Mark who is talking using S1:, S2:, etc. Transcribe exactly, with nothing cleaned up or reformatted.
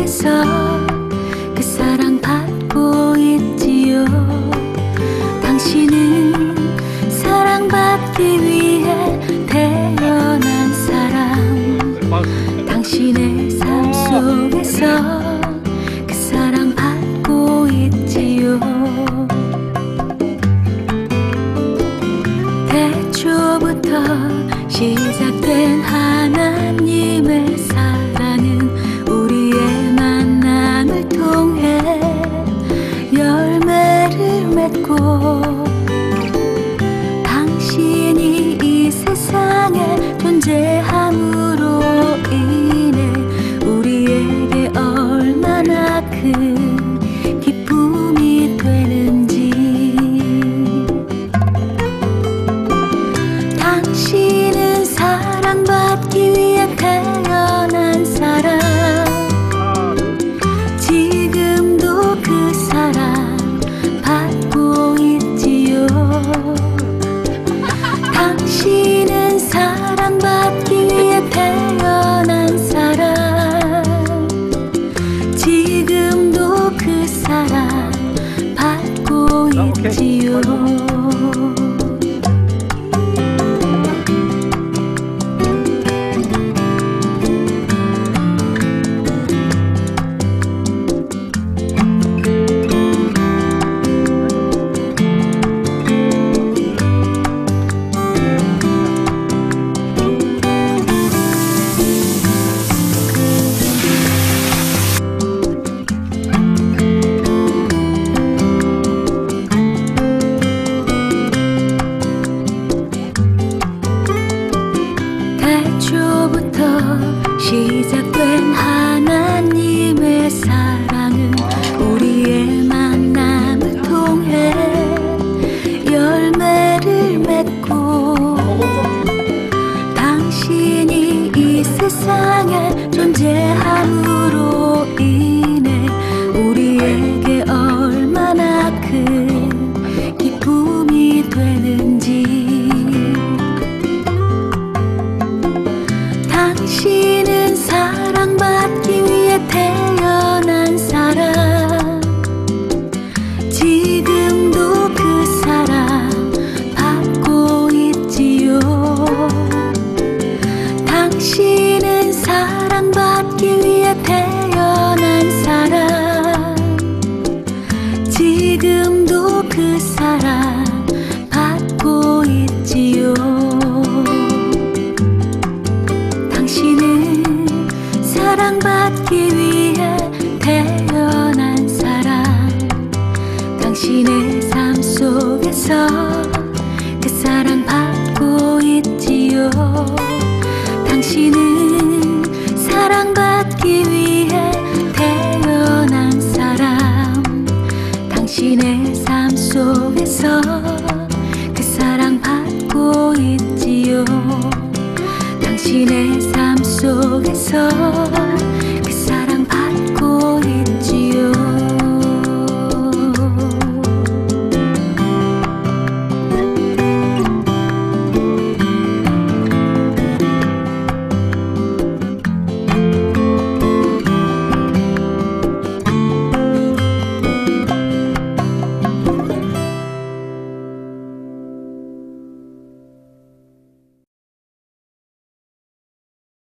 S1: 속에서 그 사랑 받고 있지요. 당신은 사랑받기 위해 태어난 사람. 당신의 삶 속에서 그 사랑 받고 있지요. 태초부터 시작된 하나님의 사랑은 우리의 만남을 통해 열매를 맺고, 당신이 이 세상에 존재함으로 인해 우리에게 얼마나 큰 기쁨이 되는지. 당신은 사랑받기 위해 태어난 사람. 지금도 그 사랑 받고 있지요. 당신은 사랑받기 위해 태어난 사람. 지금도 그 사랑 받고 있지요. 태초부터 시작된 하나님의 사랑은 우리의 만남을 통해 열매를 맺고, 당신이 이 세상에 존재함으로 인해 우리에게 얼마나 큰 기쁨이 되는지. 당신은 사랑받기 위해 태어난 사람. 지금도 그 사랑 받고 있지요. 당신은 사랑받기 위해 태어난 사람. 지금도 그 사랑 받고 있지요. 당신은 사랑받기 위해 태어난 사람. 당신의 삶 속에서 그 사랑 받고 있지요. 당신은 사랑받기 위해 태어난 사람. 당신의 삶 속에서 그 사랑 받고 있지요. 당신의 삶 속에서